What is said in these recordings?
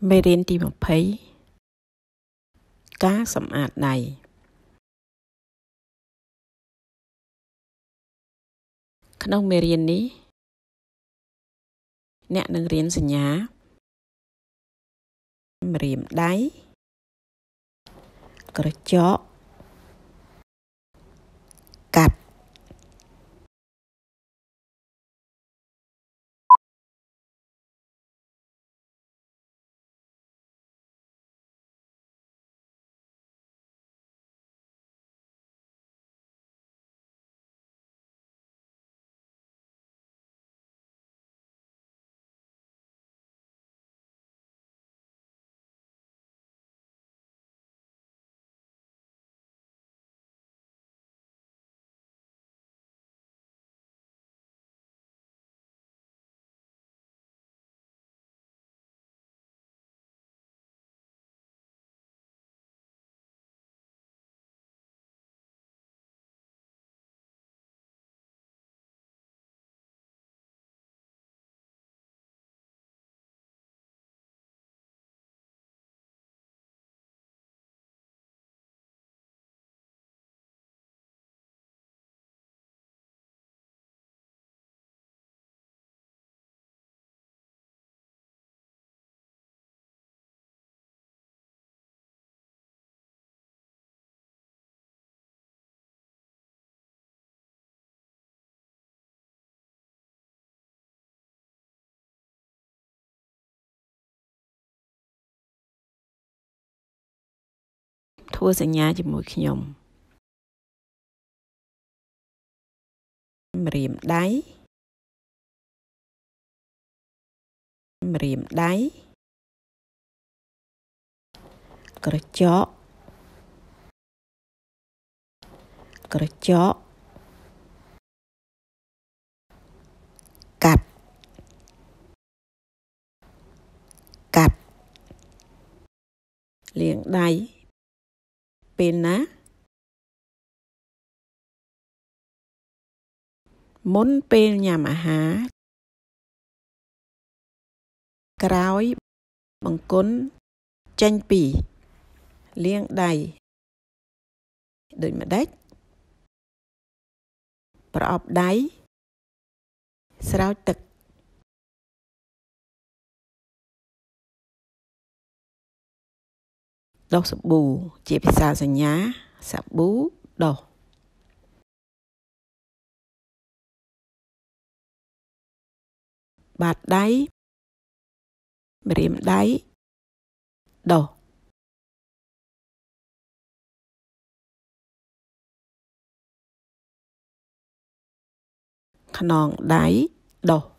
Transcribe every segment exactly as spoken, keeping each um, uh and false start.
មេរៀនទីยี่สิบការសម្អាតដៃក្នុងមេរៀននេះអ្នកនឹងរៀនសញ្ញាម្រាមដៃក្រចកកាត់ធ្វើសញ្ញាជាមួយខ្ញុំម្រាមដៃម្រាមដៃក្រចកក្រចកកាត់កាត់លាងដៃពេលណាមុនពេលញ៉ាំអាហារក្រោយបង្គន់ចេញពីលាងដៃដូចម្ដេចប្រអប់ដៃស្រោចទឹកដុសសាប៊ូជាភាសាសញ្ញាសាប៊ូដុសបាតដៃម្រាមដៃដុសខ្នងដៃដុស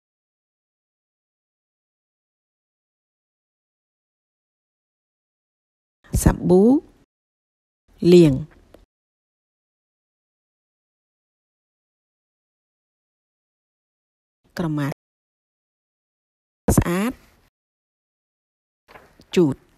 សាប៊ូលាងក្រមាស្អាតជូត